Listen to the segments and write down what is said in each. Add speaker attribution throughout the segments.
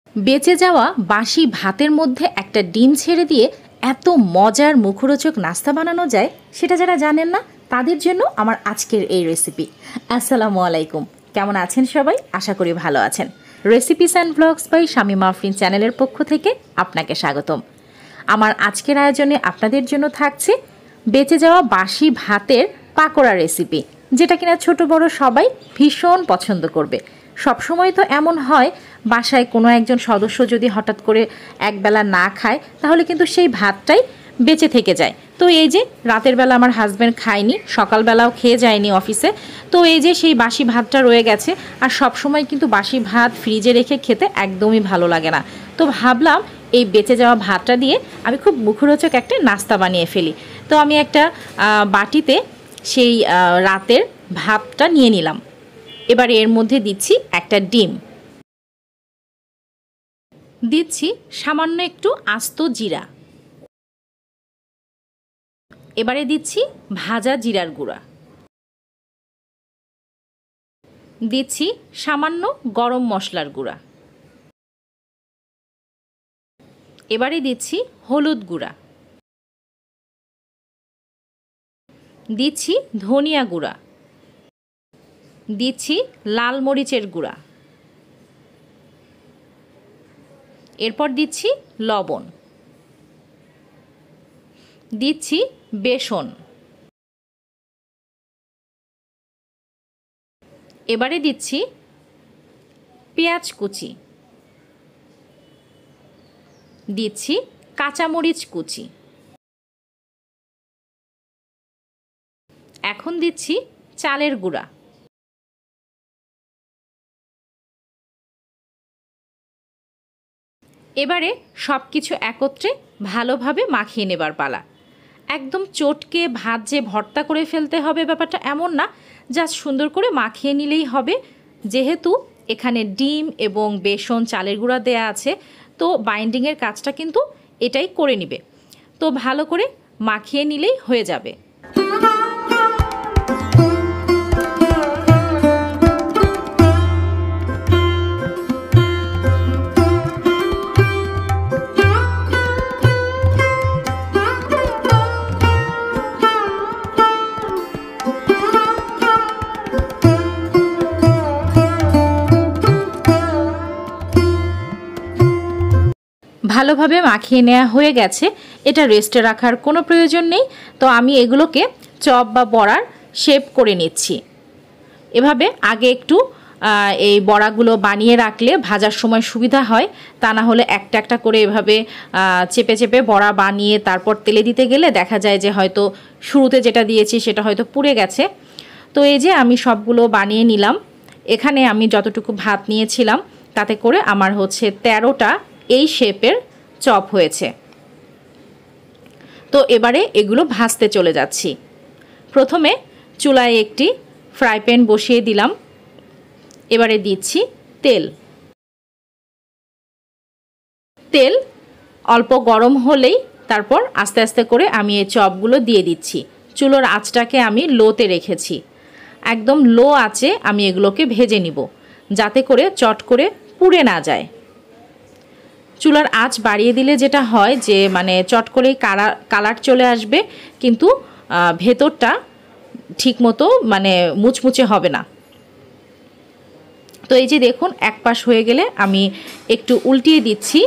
Speaker 1: বেঁচে যাওয়া বাসি ভাতের মধ্যে একটা ডিম ছেড়ে দিয়ে এত মজার মুখরোচক নাস্তা বানানো যায় সেটা যারা জানেন না তাদের জন্য আমার আজকের এই রেসিপি। আসসালামু আলাইকুম, কেমন আছেন সবাই? আশা করি ভালো আছেন। Recipes and blogs by Shamima Afrin চ্যানেলের পক্ষ থেকে আপনাকে স্বাগতম। আমার আজকের আয়োজনে আপনাদের জন্য থাকছে বেঁচে যাওয়া বাসি ভাতের পাকোড়া রেসিপি, যেটা কিনা ছোট বড় সবাই ভীষণ পছন্দ করবে। সবসময় তো এমন হয় বাসায় কোনো একজন সদস্য যদি হঠাৎ করে একবেলা না খায় তাহলে কিন্তু সেই ভাতটাই বেঁচে থেকে যায়। তো এই যে রাতের বেলা আমার হাজব্যান্ড খায়নি, সকালবেলাও খেয়ে যায়নি অফিসে, তো এই যে সেই বাসি ভাতটা রয়ে গেছে। আর সব সময় কিন্তু বাসি ভাত ফ্রিজে রেখে খেতে একদমই ভালো লাগে না। তো ভাবলাম এই বেঁচে যাওয়া ভাতটা দিয়ে আমি খুব মুখরোচক একটা নাস্তা বানিয়ে ফেলি। তো আমি একটা বাটিতে সেই রাতের ভাতটা নিয়ে নিলাম। এবার এর মধ্যে দিচ্ছি একটা ডিম, দিচ্ছি সামান্য একটু আস্ত জিরা, এবারে দিচ্ছি ভাজা জিরার গুঁড়া, দিচ্ছি সামান্য গরম মশলার গুঁড়া, এবারে দিচ্ছি হলুদ গুঁড়া, দিচ্ছি ধনিয়া গুঁড়া, দিচ্ছি লাল মরিচের গুঁড়া, এরপর দিচ্ছি লবণ, দিচ্ছি বেসন, এবারে দিচ্ছি পেঁয়াজ কুচি, দিচ্ছি কাঁচামরিচ কুচি, এখন দিচ্ছি চালের গুঁড়া, এবারে সব কিছু একত্রে ভালোভাবে মাখিয়ে নেবার পালা। একদম চটকে ভাত যে ভর্তা করে ফেলতে হবে ব্যাপারটা এমন না, জাস্ট সুন্দর করে মাখিয়ে নিলেই হবে। যেহেতু এখানে ডিম এবং বেসন চালের গুঁড়া দেয়া আছে, তো বাইন্ডিংয়ের কাজটা কিন্তু এটাই করে নেবে। তো ভালো করে মাখিয়ে নিলেই হয়ে যাবে। ভালোভাবে মাখিয়ে নেওয়া হয়ে গেছে, এটা রেস্টে রাখার কোনো প্রয়োজন নেই। তো আমি এগুলোকে চপ বা বড়ার শেপ করে নিচ্ছি। এভাবে আগে একটু এই বড়াগুলো বানিয়ে রাখলে ভাজার সময় সুবিধা হয়, তা না হলে একটা একটা করে এভাবে চেপে চেপে বড়া বানিয়ে তারপর তেলে দিতে গেলে দেখা যায় যে হয়তো শুরুতে যেটা দিয়েছি সেটা হয়তো পুড়ে গেছে। তো এই যে আমি সবগুলো বানিয়ে নিলাম। এখানে আমি যতটুকু ভাত নিয়েছিলাম তাতে করে আমার হচ্ছে 13টা এই শেপের চপ হয়েছে। তো এবারে এগুলো ভাজতে চলে যাচ্ছি। প্রথমে চুলায় একটি ফ্রাই প্যান বসিয়ে দিলাম, এবারে দিচ্ছি তেল। তেল অল্প গরম হলেই তারপর আস্তে আস্তে করে আমি এই চপগুলো দিয়ে দিচ্ছি। চুলোর আঁচটাকে আমি লোতে রেখেছি, একদম লো আঁচে আমি এগুলোকে ভেজে নিব, যাতে করে চট করে পুড়ে না যায়। চুলার আঁচ বাড়িয়ে দিলে যেটা হয় যে মানে চট করেই কালার চলে আসবে, কিন্তু ভেতরটা ঠিকমতো মানে মুচমুচে হবে না। তো এই যে দেখুন, এক পাশ হয়ে গেলে আমি একটু উল্টিয়ে দিচ্ছি।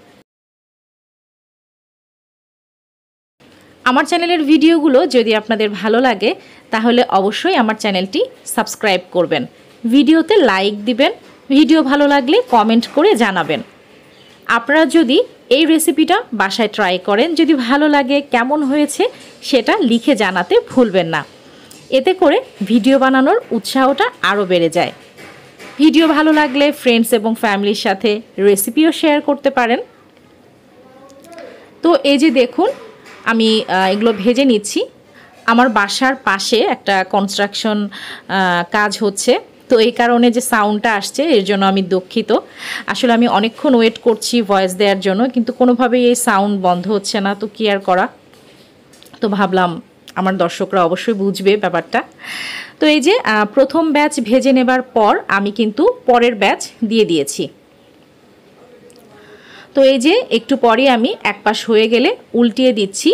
Speaker 1: আমার চ্যানেলের ভিডিওগুলো যদি আপনাদের ভালো লাগে তাহলে অবশ্যই আমার চ্যানেলটি সাবস্ক্রাইব করবেন, ভিডিওতে লাইক দিবেন, ভিডিও ভালো লাগলে কমেন্ট করে জানাবেন। আপনারা যদি এই রেসিপিটা বাসায় ট্রাই করেন, যদি ভালো লাগে কেমন হয়েছে সেটা লিখে জানাতে ভুলবেন না। এতে করে ভিডিও বানানোর উৎসাহটা আরও বেড়ে যায়। ভিডিও ভালো লাগলে ফ্রেন্ডস এবং ফ্যামিলির সাথে রেসিপিও শেয়ার করতে পারেন। তো এই যে দেখুন, আমি এগুলো ভেজে নিচ্ছি। আমার বাসার পাশে একটা কনস্ট্রাকশন কাজ হচ্ছে, তো এই কারণে যে সাউন্ডটা আসছে এর জন্য আমি দুঃখিত। আসলে আমি অনেকক্ষণ ওয়েট করছি ভয়েস দেওয়ার জন্য, কিন্তু কোনোভাবেই এই সাউন্ড বন্ধ হচ্ছে না, তো কি আর করা। তো ভাবলাম আমার দর্শকরা অবশ্যই বুঝবে ব্যাপারটা। তো এই যে প্রথম ব্যাচ ভেজে নেবার পর আমি কিন্তু পরের ব্যাচ দিয়ে দিয়েছি। তো এই যে একটু পরে আমি এক পাশ হয়ে গেলে উল্টিয়ে দিচ্ছি,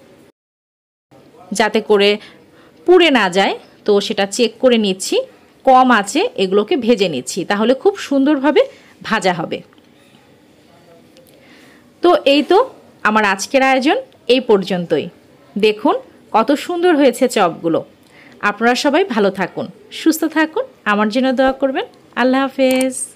Speaker 1: যাতে করে পুড়ে না যায়। তো সেটা চেক করে নিচ্ছি, কম আঁচে এগুলোকে ভেজে নিচ্ছি, তাহলে খুব সুন্দরভাবে ভাজা হবে। তো এই তো আমার আজকের আয়োজন এই পর্যন্তই। দেখুন কত সুন্দর হয়েছে চপগুলো। আপনারা সবাই ভালো থাকুন, সুস্থ থাকুন, আমার জন্য দোয়া করবেন। আল্লাহ হাফেজ।